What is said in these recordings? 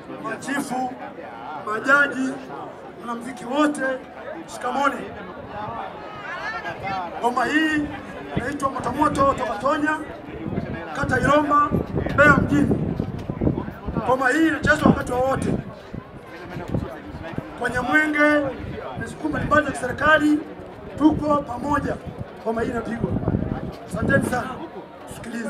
machifu, majaji, wanamuziki wote, shikamoni. Ngoma hii inaitwa Motomoto toka Tonya, kata Iromba, Mbeya mjini. Ngoma hii inachezwa wakati wowote kwenye mwenge na siku mbalimbali za serikali, tuko pamoja. Ngoma hii inapigwa. Asanteni sana. Sikilize.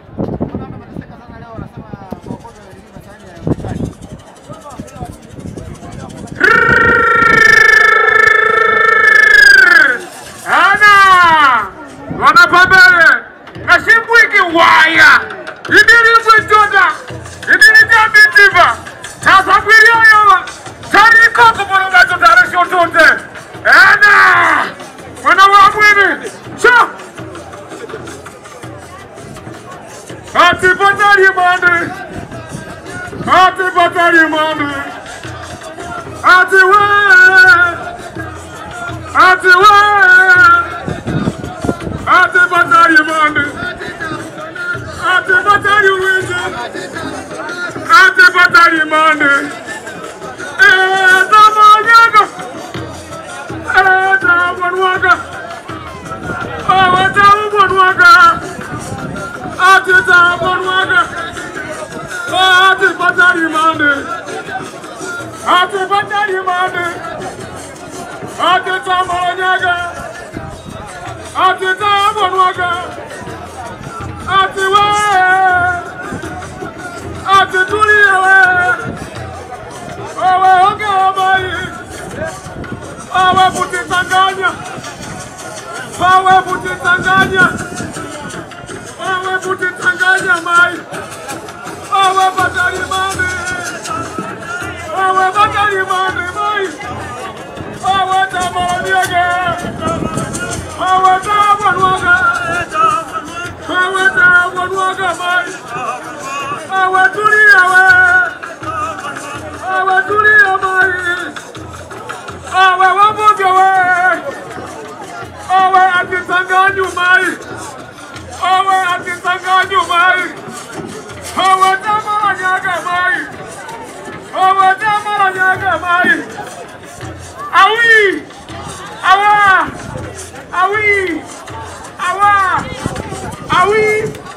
Wanapambana na shimbwiki waya idiri kwejoda idiri jambitiva tasabiri yoyowa tari koko bono gato tare shotonde wana wabwini cho ati batari mande ati batari mande ati Ate batari mande, ate batari winje, ate batari mande. Tamanyaga, tamanwaga, tamanwaga, ate tamanwaga, ate batari mande, ate batari mande, ate tamanyaga. Ati tamanwaga, ati ati tulia oge mai, puti Tanganya, puti Tanganya, puti Tanganya mai, batari mande mai, tamanwaga. Wanwaga mai, tulia mai, wamoja ati Tanganyu mai, ati Tanganyu mai, tamanyaga mai, tamanyaga mai, awi.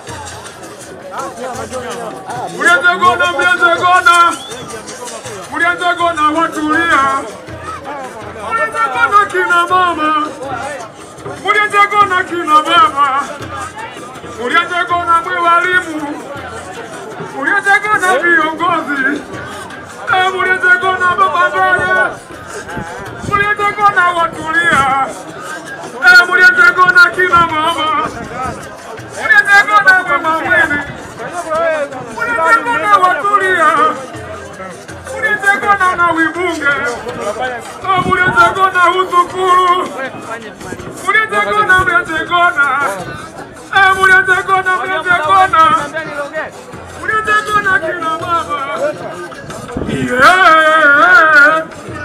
Murianza gona watulia. Murianza gona kina mama. Murianza gona kina baba. Murianza gona walimu. Murianza gona viongozi. Murianza gona baba dada. Murianza gona watulia. Murianza gona kina mama. Murianza gona mama wewe. Murianza gona watulia. Murianza gona na wibunge. Murianza gona uzukuru. Murianza gona murianza gona. Murianza gona murianza gona. Murianza gona kina mama. Yeah.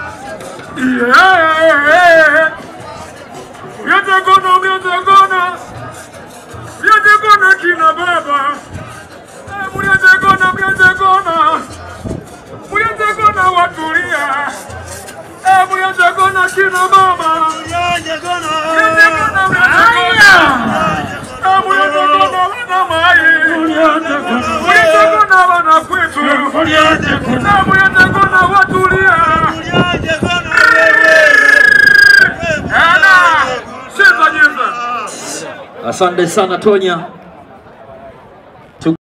Murianza gona kina baba. Murianza gona watulia. Murianza gona kina mama. Murianza gona wana mai. Murianza gona wana kwetu. Murianza gona watulia. Asante sana Tonya.